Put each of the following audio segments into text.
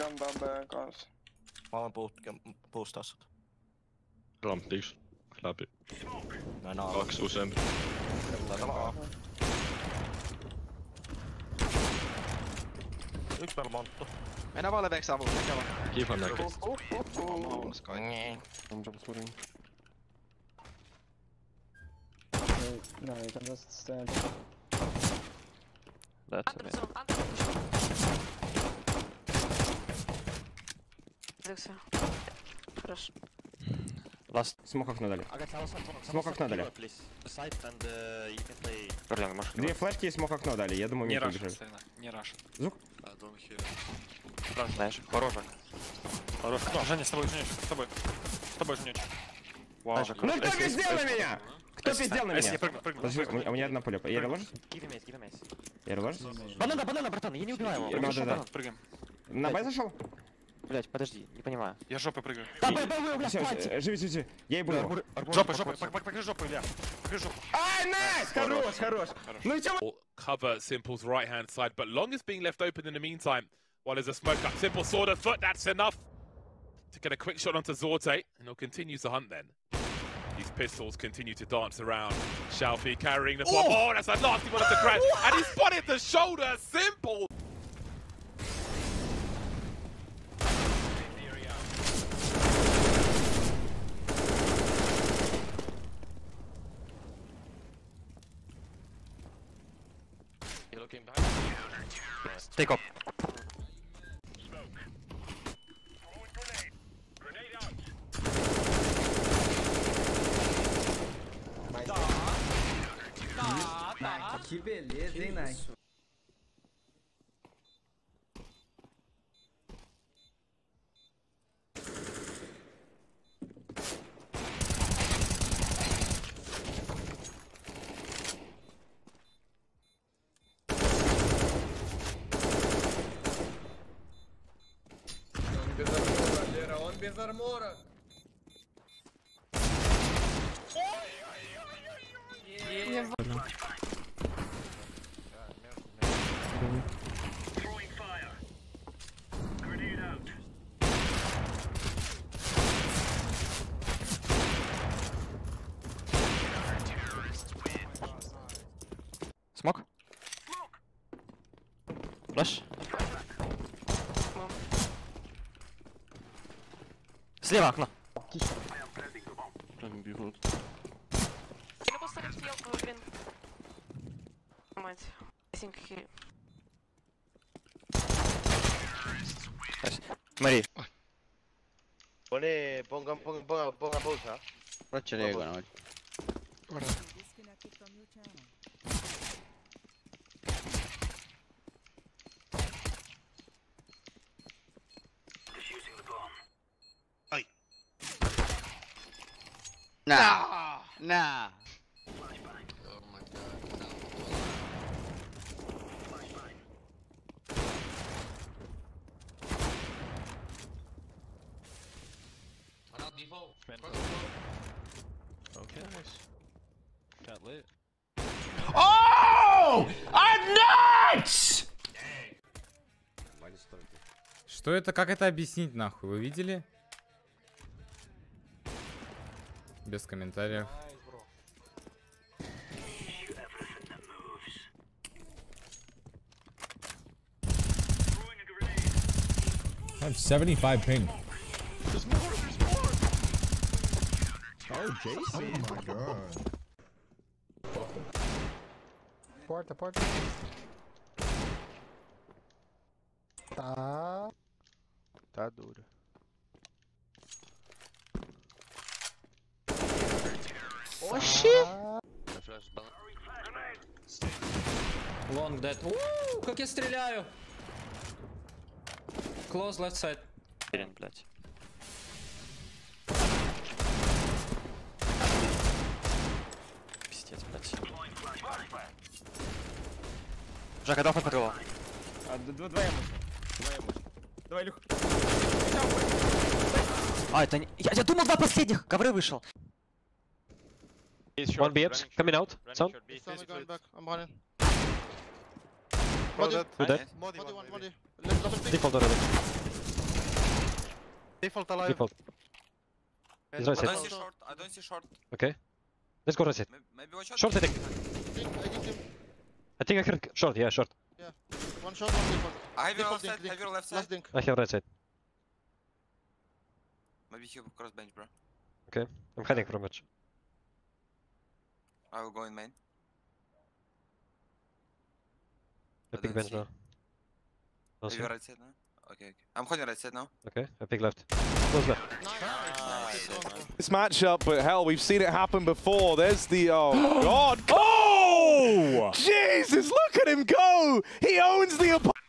jämbää kanssa. Mä oon boostassa. Ramptiks läpi. Näin on. 2 useampi. Taitaa olla A. Yks pelmonttu. Mennään vaan leveeksi avuksi, mikä on? Kivan näkee. Maailmassa kaikki. I'm double sweating. No, you can just stand. That's a bit. Хорошо. Last. Смок окно дали. Смок окно дали. Две флешки и смок окно дали. Я думаю, Не мид рашен, убежит. старина, не рашен. Звук? Да, don't hear. Знаешь, хорошак. Хорош. Ну, Женя, с тобой, Женя, с тобой. С тобой, Женя. Вау. Ну кто пиздел на меня? Кто пиздел на Если меня? прыгну, прыгну. Подожди, у меня одна пуля. Я реложусь? Я реложусь? Банана, братан, я не убиваю его. Да, да, да. Прыгаем. На Б зашел? Блять, подожди, не понимаю. Я жопой прыгаю. Да, блядь, Все, живи, живи. Я ебу его. Жопой, покажи жопу, Илья. Покажи жопу. Ай, найс! Хорош, хорош. Ну и чё? Cover Simple's right hand side, but Long is being left open in the meantime. While there's a smoke up, Simple sword of foot, that's enough to get a quick shot onto Zorte, and he'll continue to hunt then. These pistols continue to dance around. Xiaofi carrying the bomb. Oh, that's a nasty one at the crash, and he spotted the shoulder. Simple. Take off. Que beleza, hein, Nike? Он без армора. Смок? Флэш? Слева окно. Или поставить елку, блин. Мать. I think he... Смотри. Ponga pausa. No ce le no. Nah. Nah. Oh my god. Okay, nice. Got lit. Oh! I'm nuts! Что это? Как это объяснить, нахуй? Вы видели? Без комментариев. I have 75 ping. Oh, JC. Oh my god. Porta. Tá duro. Oxi! Long dead. Как я стреляю! Close left side. Блять. Пиздец, блять. Жака, дал факторова. Двоя мышь. Давай, Илюх. А, это не... Я думал, два последних! Ковры вышел. One BX, coming out. Sound. I'm running. Who that? Modi one. Default already. Default alive. Default. And He's right I side. don't see short. I don't see short. Okay. Let's go right side. Maybe watch out. Short, I think. I think him. I think I heard short, yeah, short. Yeah. One shot, one default. I have your Default left side. dink, Have your left Last side. dink. I have right side. Maybe he cross bench, bro. I'm hiding from it. I will go in main. I I pick don't bench see. now. Have you right side now? Okay. I'm holding right side now. Okay, I pick left. Close left. This matchup, but hell, we've seen it happen before. There's the oh god! Oh! Jesus! Look at him go! He owns the opponent.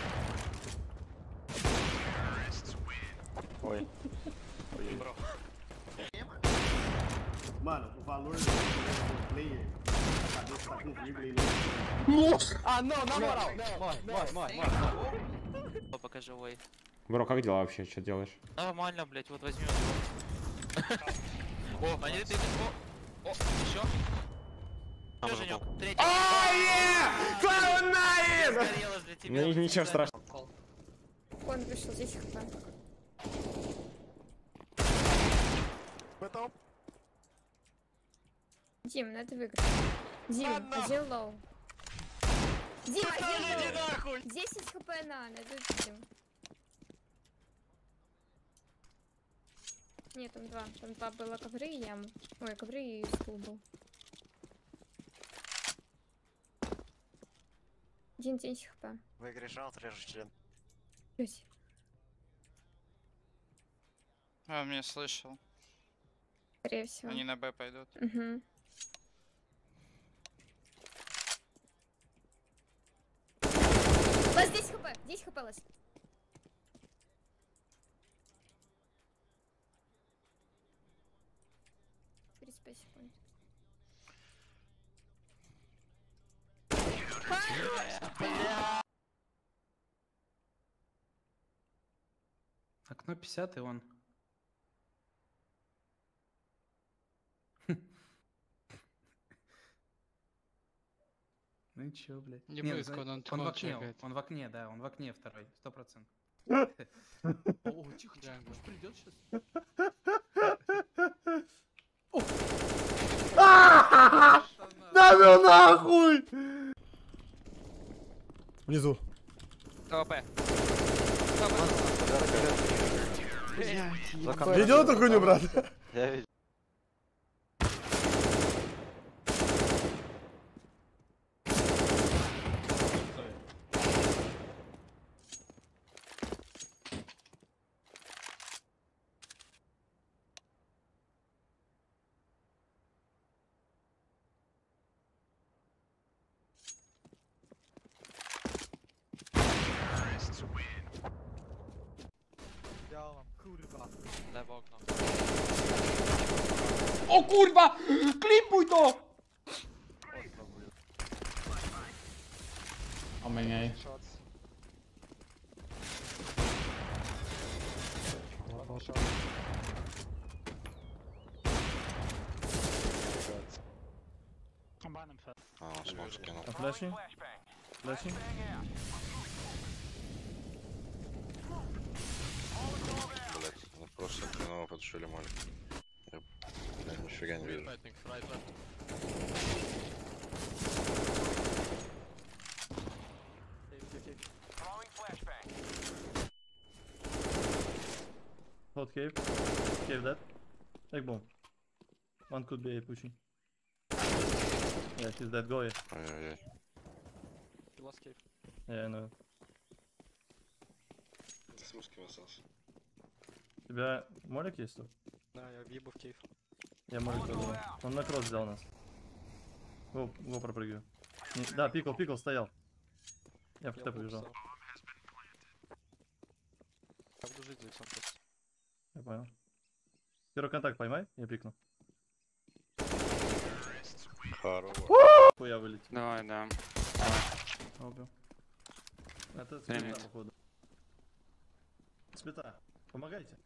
Mano, o valor do player, a cabeça tá com vírgula e não. Nossa! Ah, não, na moral! Morre. Покажи way. Бро, как дела вообще? Что делаешь? Нормально, блять, вот возьми. О, они это о, еще. Что, Женек? Третий. Загорелось для тебя. Ничего страшного. Он вышел, здесь хп. Дим, надо выиграть. Дим, один лоу. Дим, один лоу. 10 хп надо, Дим. Нет, там два. Там два было ковры и ям. Ой, ковры и стул был. Дим, 10 хп. Выиграешь раунд, режешь член. Плюс. А, меня слышал. Скорее всего. Они на Б пойдут. Угу. Лаз 10 хп, 10 хп лаз. Секунд. Окно 50 и он. Ну и чё, блядь? Не Не, близко, он в окне, он в окне, да, он в окне второй, 100%. О, тихо, тихо, может придет сейчас? Да ну нахуй! Внизу. КВП. Видел эту хуйню, брат? Я видел. O kurwa! Klipuj to! Homem aí. Flashing? Flashing? Блять, ну просто хреново подшили молик. Я нифига не вижу. Hot cave. Cave that. Egg bomb. One could be pushing. Yeah, he's dead. Go, yeah. Ай-яй-яй. Yeah, I know. Ты с русским остался. У тебя молик есть тут? Да, я въебу в кейв. Я молик тоже. Он на кросс взял нас. Го пропрыгиваю. Да, пикл стоял. Я в КТ побежал. Я буду жить за иксом просто. Я понял. Первый контакт поймай, я пикну. Хорош. Хуя вылетел. Давай, да. Убил. Это цвета, походу. Цвета. Помогайте.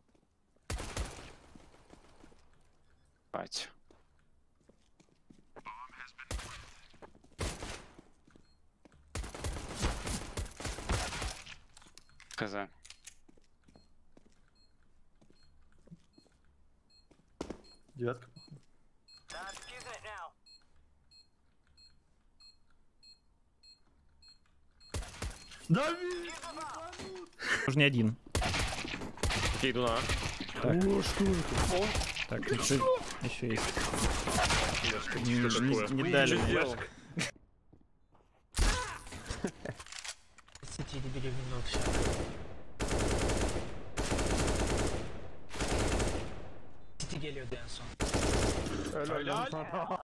Бать. Хз. Девятка. Дави! Уже не один. Окей, иду на. Так. Так, еще есть. Не дали мне. Helal.